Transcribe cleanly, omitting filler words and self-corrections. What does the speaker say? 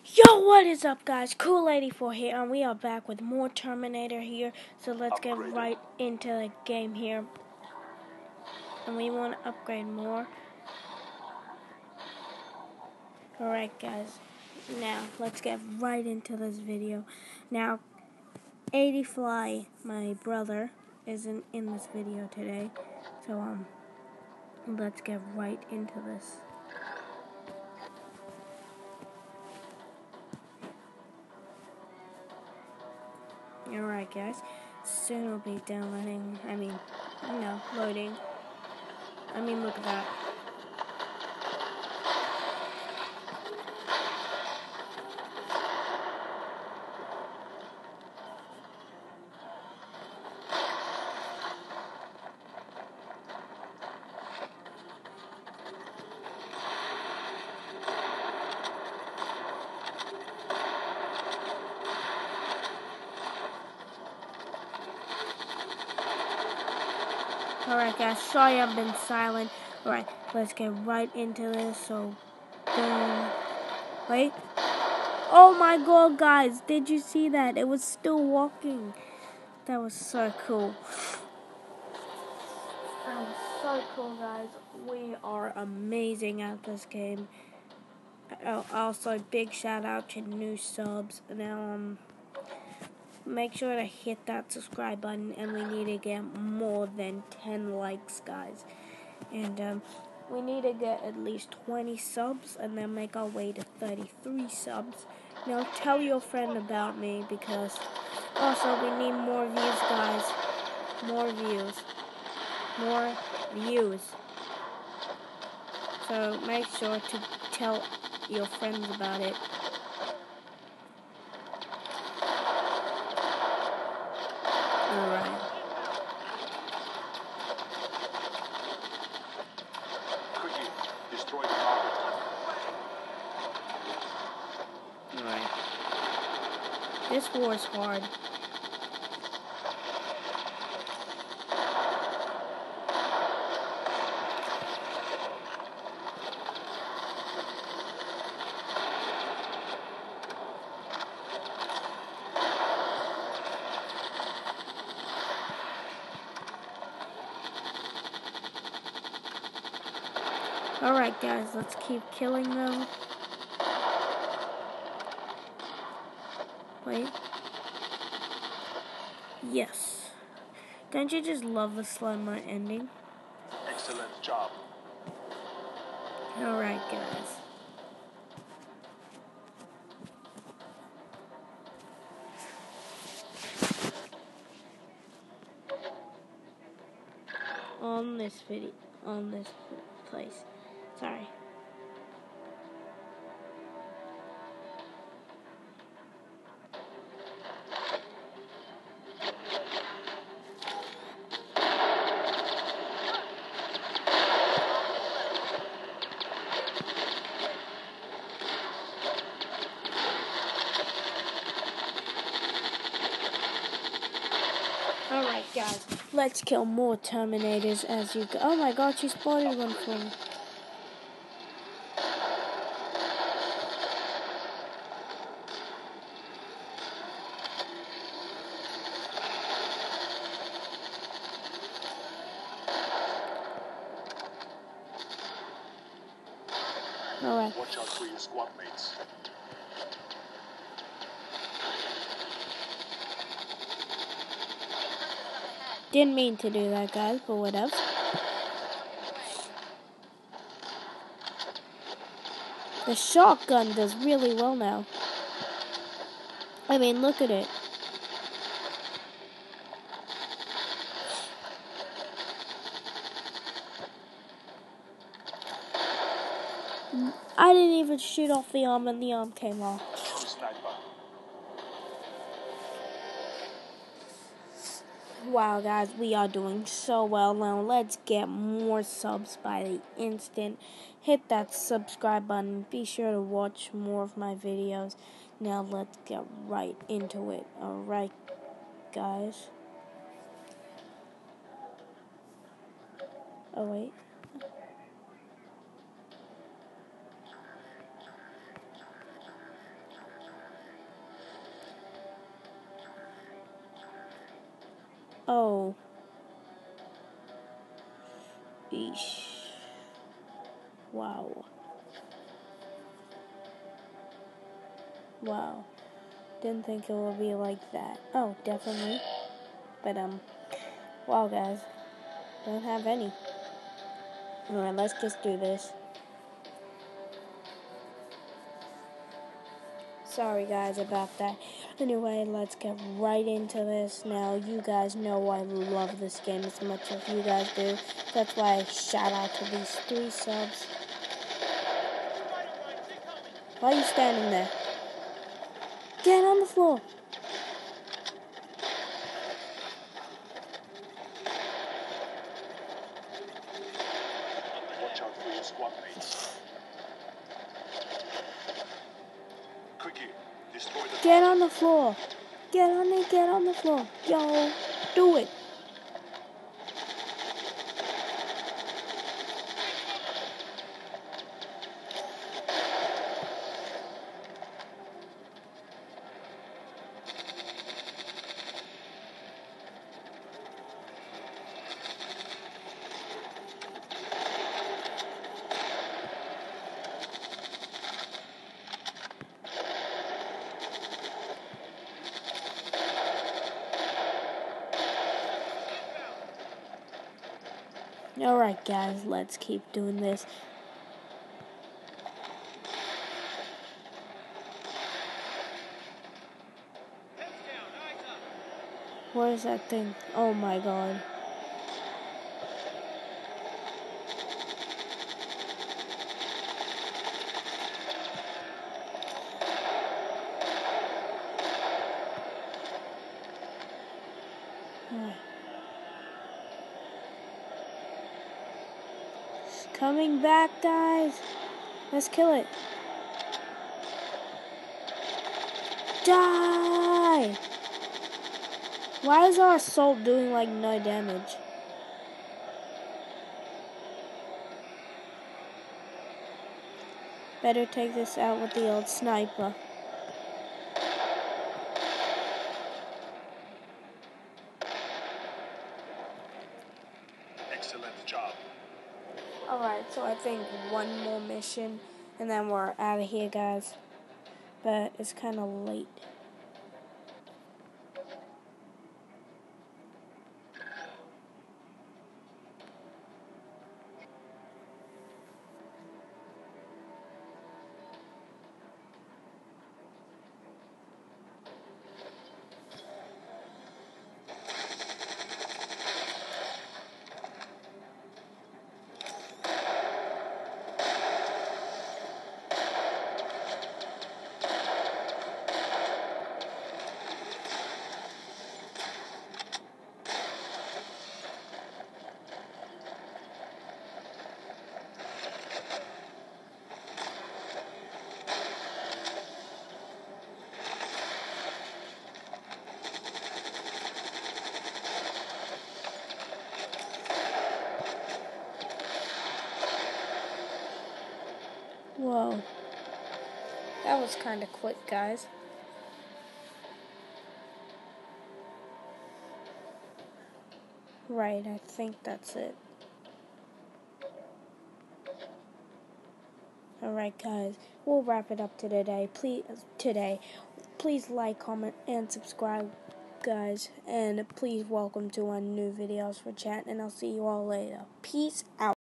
Yo, what is up, guys? Cool84 here, and we are back with more Terminator here. So let's get right into the game here. And we want to upgrade more. Alright, guys. Now, let's get right into this video. Now, 80Fly, my brother, isn't in this video today. So, let's get right into this. Alright, guys. Soon it'll be downloading. Loading. Look at that. Alright, guys, sorry I've been silent. Alright, let's get right into this. So, boom. Wait. Oh my god, guys, did you see that? It was still walking. That was so cool. That was so cool, guys. We are amazing at this game. Also, big shout out to new subs. Now, make sure to hit that subscribe button, and we need to get more than 10 likes, guys. And we need to get at least 20 subs, and then make our way to 33 subs. Now tell your friend about me, because also we need more views, guys. More views. So make sure to tell your friends about it. Alright. Alright. This war is hard. Alright, guys, let's keep killing them. Wait. Yes. Don't you just love the Slenderman ending? Excellent job. Alright, guys. On this place. Sorry. Alright, guys, let's kill more Terminators as you go. Oh my god, she spotted one for me. Alright. Watch out for your squad mates. Didn't mean to do that, guys, but whatever. The shotgun does really well now. Look at it. I didn't even shoot off the arm, and the arm came off. Wow, guys, we are doing so well now. Let's get more subs by the instant. Hit that subscribe button. Be sure to watch more of my videos. Now let's get right into it. Alright, guys. Oh, wait. Oh. Eesh. Wow. Wow. Didn't think it would be like that. Oh, definitely. But, wow, guys. Don't have any. Alright, let's just do this. Sorry, guys, about that. Anyway, let's get right into this. Now, you guys know I love this game as much as you guys do. That's why I shout out to these 3 subs. Why are you standing there? Get on the floor. Watch out for your squad mates. Quickly, destroy the Get on the floor. Get on the floor. Yo, do it. Alright, guys, let's keep doing this. Where is that thing? Oh my god. It's coming back, guys. Let's kill it. Die! Why is our assault doing like no damage? Better take this out with the old sniper. excellent job. Alright, so I think one more mission and then we're out of here, guys. But it's kind of late. Whoa. That was kind of quick, guys. Right, I think that's it. Alright, guys, we'll wrap it up today. Please like, comment, and subscribe, guys. And please welcome to our new videos for chat. And I'll see you all later. Peace out.